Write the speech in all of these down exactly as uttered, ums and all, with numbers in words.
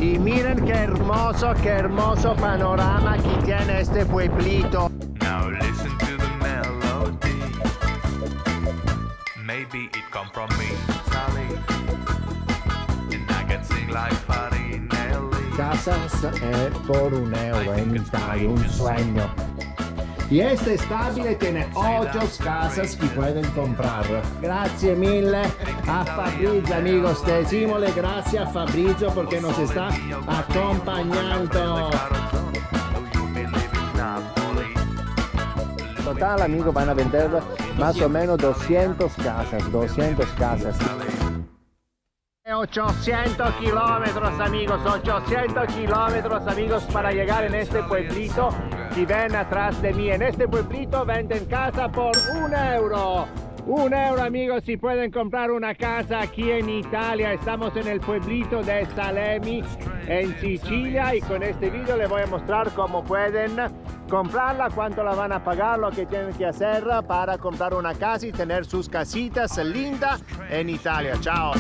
Y miren qué hermoso, qué hermoso panorama que tiene este pueblito. Now listen to the melody. Maybe it come from me, Italy. And I can sing like Farinelli. Casas eh, por un euro en Italia, un sueño. Y este estable tiene ocho casas que pueden comprar. Gracias mille a Fabrizio, amigos. Decimosle gracias a Fabrizio porque nos está acompañando. Total, amigos, van a vender más o menos doscientas casas, doscientas casas. ochocientos kilómetros, amigos, ochocientos kilómetros, amigos, para llegar en este pueblito que ven atrás de mí. En este pueblito venden casa por un euro. Un euro, amigos, si pueden comprar una casa aquí en Italia. Estamos en el pueblito de Salemi, en Sicilia, y con este video les voy a mostrar cómo pueden comprarla, cuánto la van a pagar, lo que tienen que hacer para comprar una casa y tener sus casitas lindas en Italia. Chao.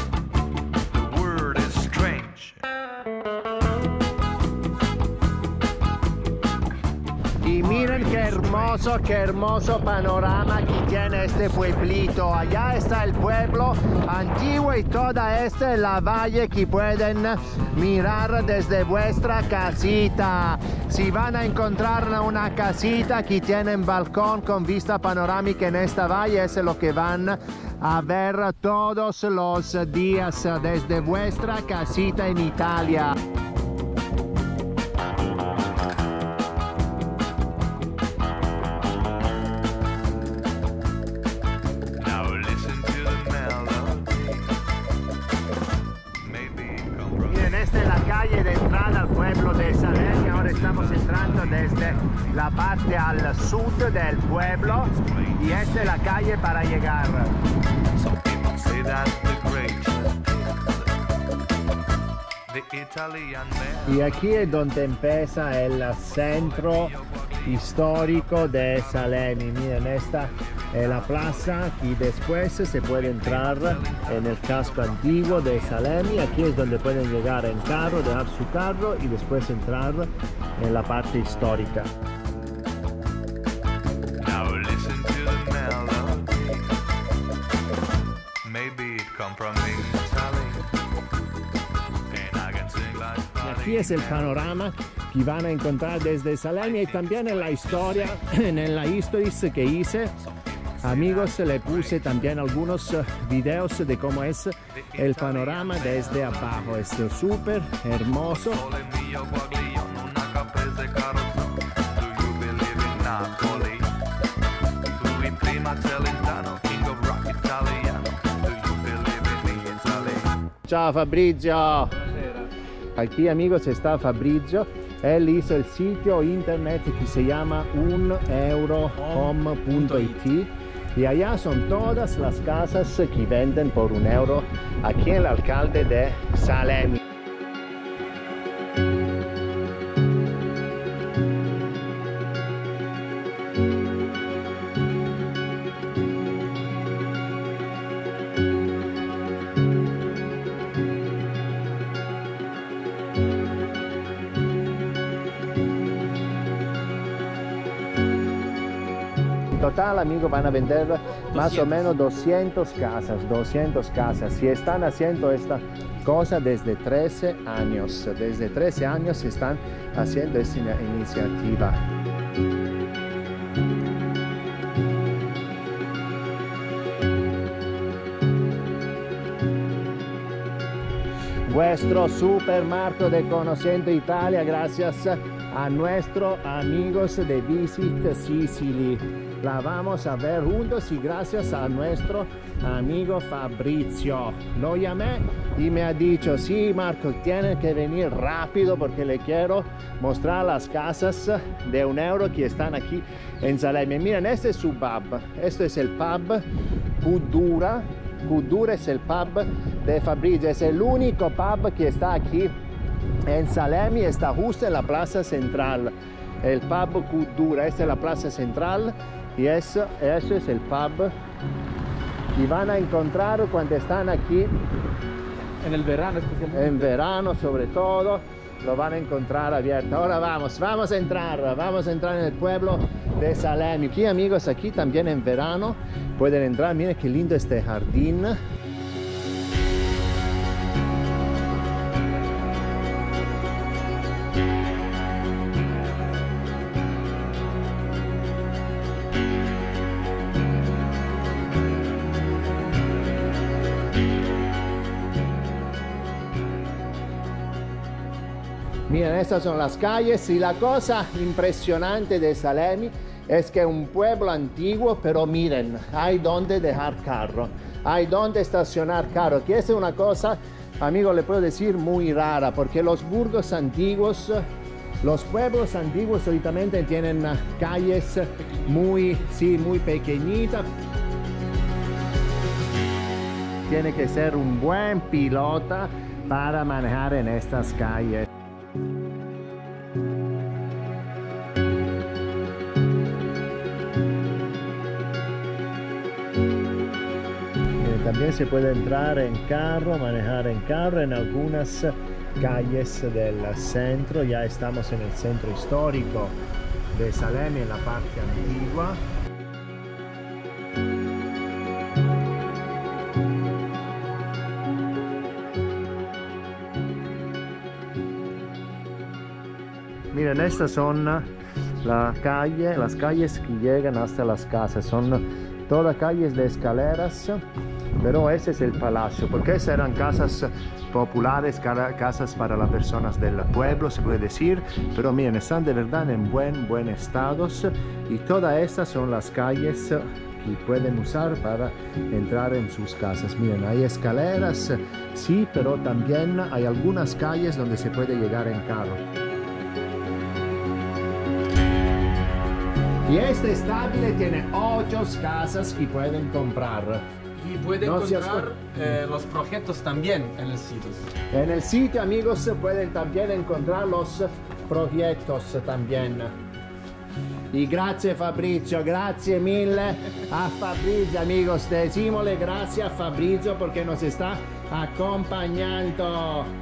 Y miren qué hermoso, qué hermoso panorama que tiene este pueblito. Allá está el pueblo antiguo y toda esta es la valle que pueden mirar desde vuestra casita. Si van a encontrar una casita que tiene un balcón con vista panorámica en esta valle, es lo que van a ver todos los días desde vuestra casita en Italia. De entrada al pueblo de Salemi. Ahora estamos entrando desde la parte al sur del pueblo y esta es la calle para llegar. Y aquí es donde empieza el centro histórico de Salemi. Miren, esta es la plaza y después se puede entrar en el casco antiguo de Salemi. Aquí es donde pueden llegar en carro, dejar su carro y después entrar en la parte histórica. Aquí es el panorama que van a encontrar desde Salemi y también en la historia, en la historias que hice. Amigos, le puse también algunos videos de cómo es el panorama desde abajo. Es súper hermoso. Ciao Fabrizio. Aquí, amigos, está Fabrizio. Él hizo el sitio internet que se llama un euro home punto it y allá son todas las casas que venden por un euro aquí en el alcalde de Salemi. Total, amigos, van a vender más o menos doscientas casas, doscientas casas. Y están haciendo esta cosa desde trece años. Desde trece años están haciendo esta iniciativa. Vuestro supermercado de Conociendo Italia, gracias a nuestros amigos de Visit Sicily. La vamos a ver juntos y gracias a nuestro amigo Fabrizio. Lo llamé y me ha dicho, sí, Marco, tiene que venir rápido porque le quiero mostrar las casas de un euro que están aquí en Salemi. Miren, este es su pub. Este es el pub Cudura. Cudura es el pub de Fabrizio. Es el único pub que está aquí en Salemi. Está justo en la plaza central. El pub Cudura. Esta es la plaza central. Y eso, eso es el pub que van a encontrar cuando están aquí En el verano especialmente. En verano sobre todo lo van a encontrar abierto. Ahora vamos, vamos a entrar, vamos a entrar en el pueblo de Salemi. Aquí amigos, aquí también en verano pueden entrar. Miren qué lindo este jardín. Miren, estas son las calles y la cosa impresionante de Salemi es que es un pueblo antiguo, pero miren, hay donde dejar carro, hay donde estacionar carro, que es una cosa, amigo, le puedo decir muy rara, porque los burgos antiguos, los pueblos antiguos solitamente tienen calles muy, sí, muy pequeñitas. Tiene que ser un buen pilota para manejar en estas calles. También se puede entrar en carro, manejar en carro en algunas calles del centro. Ya estamos en el centro histórico de Salemi, en la parte antigua. Miren, estas son la calle, las calles que llegan hasta las casas. Son todas calles de escaleras. Pero ese es el palacio, porque esas eran casas populares, casas para las personas del pueblo, se puede decir. Pero miren, están de verdad en buen, buen estado. Y todas estas son las calles que pueden usar para entrar en sus casas. Miren, hay escaleras, sí, pero también hay algunas calles donde se puede llegar en carro. Y este estable tiene ocho casas que pueden comprar. Y puede no encontrar eh, los proyectos también en el sitio. En el sitio, amigos, pueden también encontrar los proyectos también. Y gracias Fabrizio, gracias mille a Fabrizio, amigos. Decimosle gracias a Fabrizio porque nos está acompañando.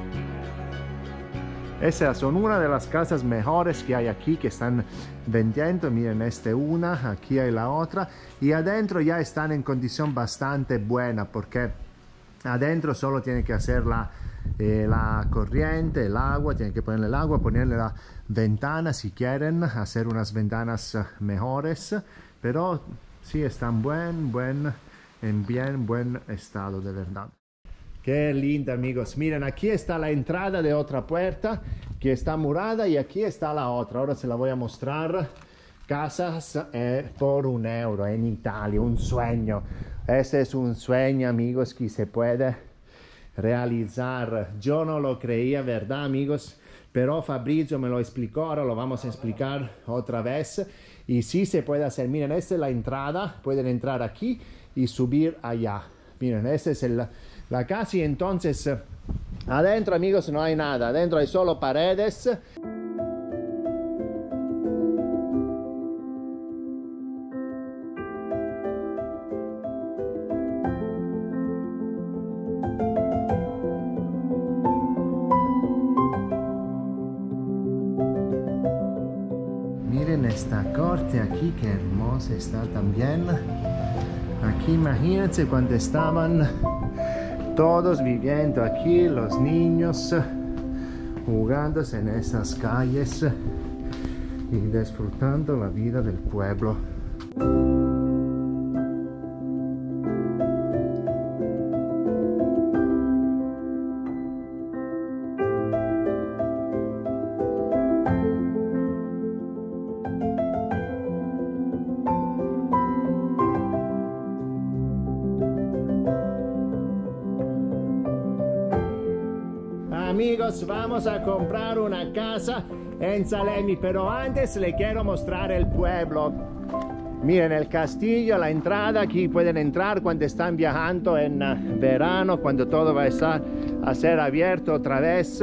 Esas son una de las casas mejores que hay aquí, que están vendiendo. Miren, esta una, aquí hay la otra. Y adentro ya están en condición bastante buena, porque adentro solo tiene que hacer la, eh, la corriente, el agua, tiene que ponerle el agua, ponerle la ventana si quieren, hacer unas ventanas mejores. Pero sí, están buen, buen, en bien buen estado, de verdad. Qué lindo, amigos. Miren, aquí está la entrada de otra puerta que está murada y aquí está la otra. Ahora se la voy a mostrar. Casas eh, por un euro en Italia, un sueño. Este es un sueño, amigos, que se puede realizar. Yo no lo creía, ¿verdad, amigos? Pero Fabrizio me lo explicó, ahora lo vamos a explicar otra vez. Y sí se puede hacer. Miren, esta es la entrada. Pueden entrar aquí y subir allá. Miren, esta es el... la casa, y entonces adentro, amigos, no hay nada, adentro hay solo paredes. Miren esta corte aquí, qué hermosa está también. Aquí imagínense cuando estaban todos viviendo aquí, los niños jugando en esas calles y disfrutando la vida del pueblo. Amigos, vamos a comprar una casa en Salemi, pero antes le quiero mostrar el pueblo. Miren el castillo, la entrada, aquí pueden entrar cuando están viajando en uh, verano, cuando todo va a estar a ser abierto otra vez.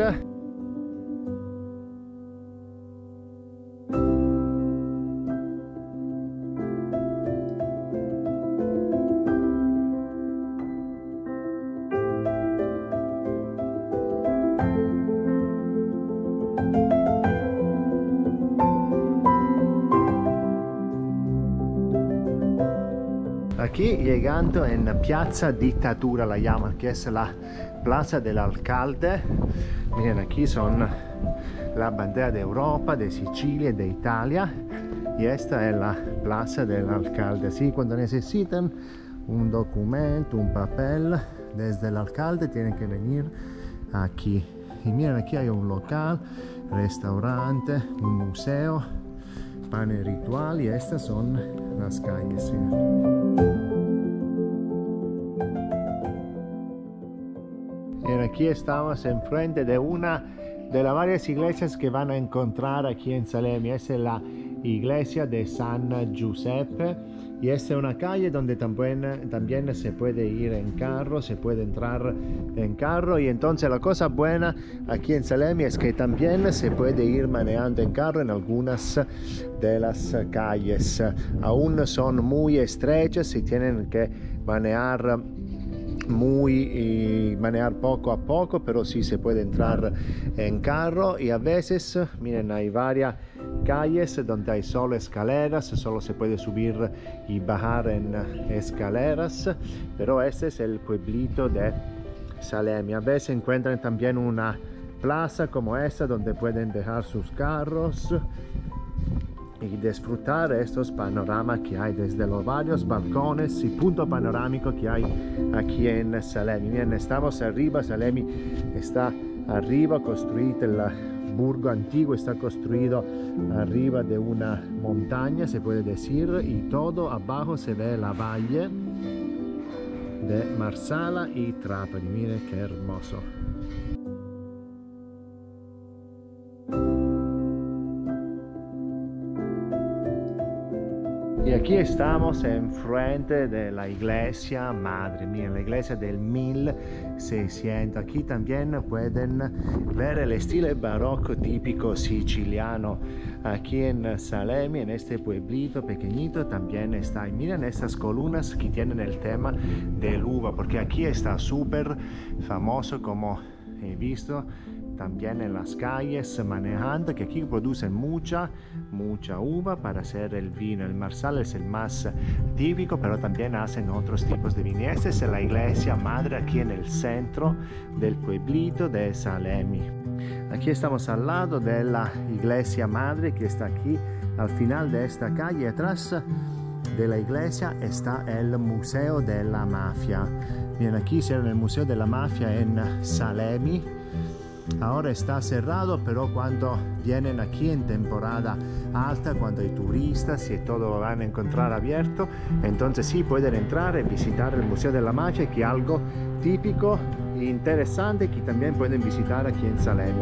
Aquí llegando en Piazza Dittatura la llaman, que es la plaza del alcalde. Miren, aquí son la bandera de Europa, de Sicilia y de Italia. Y esta es la plaza del alcalde. Así, cuando necesitan un documento, un papel, desde el alcalde tienen que venir aquí. Y miren, aquí hay un local, restaurante, un museo, pane ritual, y estas son las calles. Y aquí estamos enfrente de una de las varias iglesias que van a encontrar aquí en Salemi. Esta es la iglesia de San Giuseppe y esta es una calle donde también, también se puede ir en carro, se puede entrar en carro. Y entonces la cosa buena aquí en Salemi es que también se puede ir manejando en carro en algunas de las calles. Aún son muy estrechas y tienen que manejar muy y manejar poco a poco, pero sí se puede entrar en carro. Y a veces, miren, hay varias calles donde hay solo escaleras, solo se puede subir y bajar en escaleras, pero este es el pueblito de Salemi. A veces encuentran también una plaza como esta donde pueden dejar sus carros y disfrutar estos panoramas que hay desde los varios balcones y punto panorámico que hay aquí en Salemi. Miren, estamos arriba, Salemi está arriba, construido el burgo antiguo, está construido arriba de una montaña, se puede decir, y todo abajo se ve la valle de Marsala y Trapani. Miren qué hermoso. Y aquí estamos enfrente de la iglesia madre, miren, la iglesia del mil seiscientos. Aquí también pueden ver el estilo barroco típico siciliano. Aquí en Salemi, en este pueblito pequeñito, también está. Y miren estas columnas que tienen el tema del uva, porque aquí está súper famoso, como he visto también en las calles manejando, que aquí producen mucha, mucha uva para hacer el vino. El Marsala es el más típico, pero también hacen otros tipos de vino. Esta es la iglesia madre aquí en el centro del pueblito de Salemi. Aquí estamos al lado de la iglesia madre que está aquí al final de esta calle. Atrás de la iglesia está el Museo de la Mafia. Bien, aquí es el Museo de la Mafia en Salemi. Ahora está cerrado, pero cuando vienen aquí en temporada alta, cuando hay turistas y todo lo van a encontrar abierto, entonces sí pueden entrar y visitar el Museo de la Mafia, que es algo típico e interesante que también pueden visitar aquí en Salemi.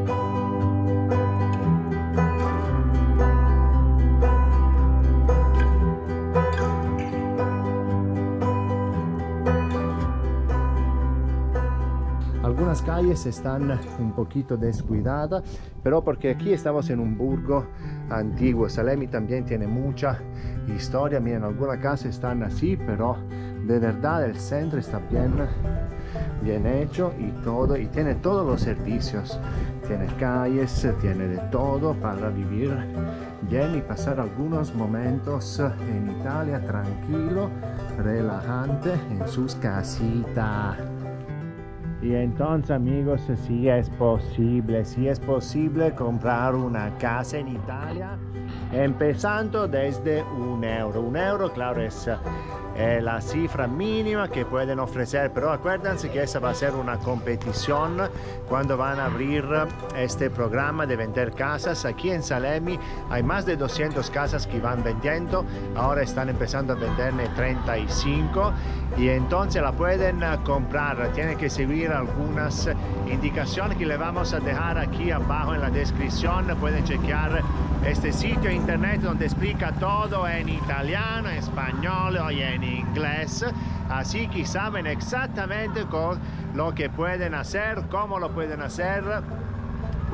Algunas calles están un poquito descuidadas, pero porque aquí estamos en un burgo antiguo. Salemi también tiene mucha historia. Miren, algunas casas están así, pero de verdad el centro está bien, bien hecho y todo, y tiene todos los servicios. Tiene calles, tiene de todo para vivir bien y pasar algunos momentos en Italia tranquilo, relajante en sus casitas. Y entonces, amigos, sí es posible, sí es posible comprar una casa en Italia empezando desde un euro. Un euro, claro, es eh, la cifra mínima que pueden ofrecer, pero acuérdense que esa va a ser una competición cuando van a abrir este programa de vender casas. Aquí en Salemi hay más de doscientas casas que van vendiendo, ahora están empezando a venderle treinta y cinco, y entonces la pueden comprar. Tienen que seguir algunas indicaciones que le vamos a dejar aquí abajo en la descripción. Pueden chequear este sitio internet donde explica todo en italiano, en español y en inglés, así que saben exactamente con lo que pueden hacer, cómo lo pueden hacer,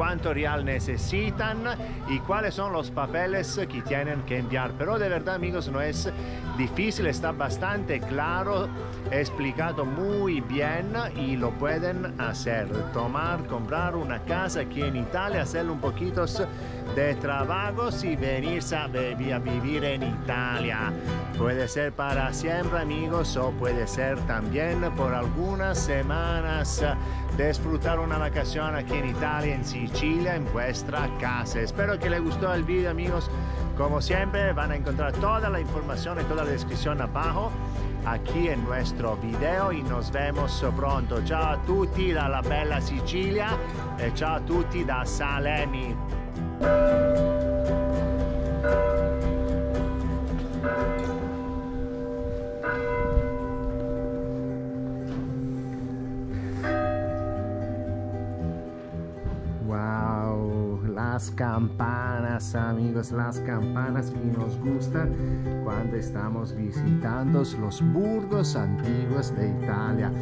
cuánto real necesitan y cuáles son los papeles que tienen que enviar. Pero de verdad, amigos, no es difícil, está bastante claro, explicado muy bien y lo pueden hacer. Tomar, comprar una casa aquí en Italia, hacer un poquito de trabajos y venirse a, a vivir en Italia. Puede ser para siempre, amigos, o puede ser también por algunas semanas disfrutar una vacación aquí en Italia, en Sicilia, en vuestra casa. Espero que les gustó el video, amigos. Como siempre, van a encontrar toda la información y toda la descripción abajo aquí en nuestro video y nos vemos pronto. Ciao a tutti dalla bella Sicilia e ciao a tutti da Salemi. Wow, las campanas, amigos, las campanas que nos gustan cuando estamos visitando los burgos antiguos de Italia.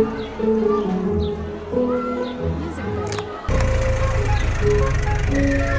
Music.